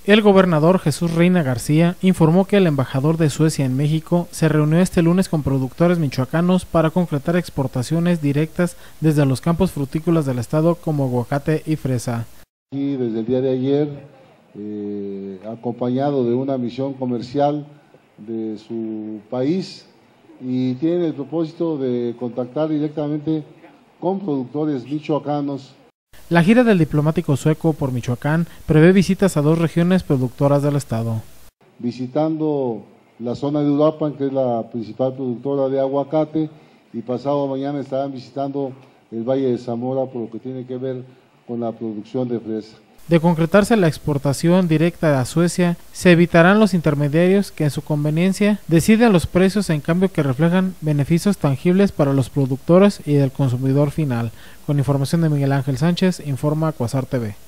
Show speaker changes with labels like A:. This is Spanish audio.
A: El gobernador Jesús Reina García informó que el embajador de Suecia en México se reunió este lunes con productores michoacanos para concretar exportaciones directas desde los campos frutícolas del estado como aguacate y fresa.
B: Y desde el día de ayer, acompañado de una misión comercial de su país, y tienen el propósito de contactar directamente con productores michoacanos.
A: La gira del diplomático sueco por Michoacán prevé visitas a 2 regiones productoras del estado.
B: Visitando la zona de Uruapan, que es la principal productora de aguacate, y pasado mañana estarán visitando el Valle de Zamora por lo que tiene que ver con la producción de fresa.
A: De concretarse la exportación directa a Suecia, se evitarán los intermediarios que en su conveniencia deciden los precios en cambio que reflejan beneficios tangibles para los productores y del consumidor final. Con información de Miguel Ángel Sánchez, informa Cuasar TV.